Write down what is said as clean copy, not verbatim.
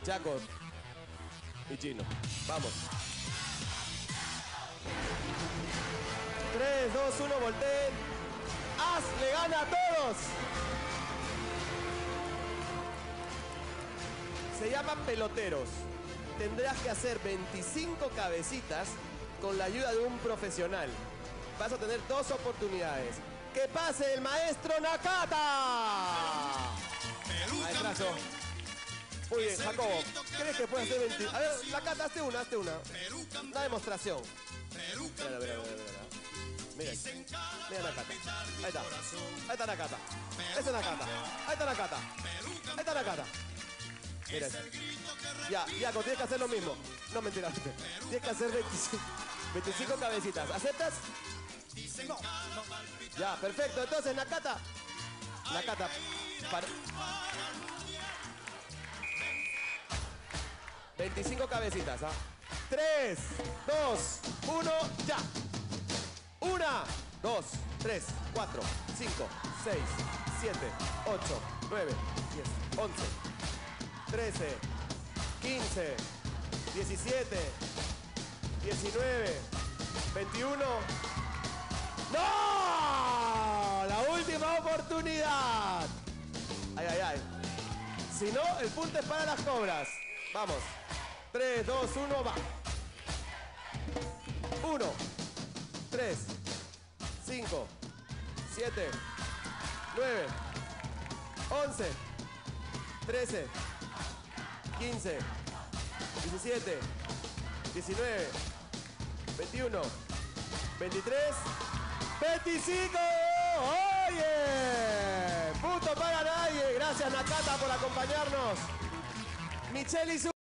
Chaco y Chino. Vamos. 3, 2, 1, volteen. ¡As le gana a todos! Se llaman peloteros. Tendrás que hacer 25 cabecitas con la ayuda de un profesional. Vas a tener 2 oportunidades. ¡Que pase el maestro Nakata! Maestrazo. Muy bien, Jacobo. ¿Crees que puedes hacer 20? A ver, Nakata, hazte una. Una demostración. Mira. Mira Nakata. Ahí está. Ahí está Nakata. Ese es Nakata. Ahí está Nakata. Ahí está Nakata. Mira eso. Ya, Iaco, tienes que hacer lo mismo. No, mentira. Tienes que hacer 25 cabecitas. ¿Aceptas? No. Ya, perfecto. Entonces, Nakata. Para... 25 cabecitas, ¿ah? 3, 2, 1, ya. 1, 2, 3, 4, 5, 6, 7, 8, 9, 10, 11, 13, 15, 17, 19, 21. ¡No! La última oportunidad. Ay. Si no, el punto es para las cobras. Vamos. 3, 2, 1, va. 1, 3, 5, 7, 9, 11, 13, 15, 17, 19, 21, 23, 25. ¡Oye! Punto para nadie. Gracias, Nakata, por acompañarnos. Michelle y su...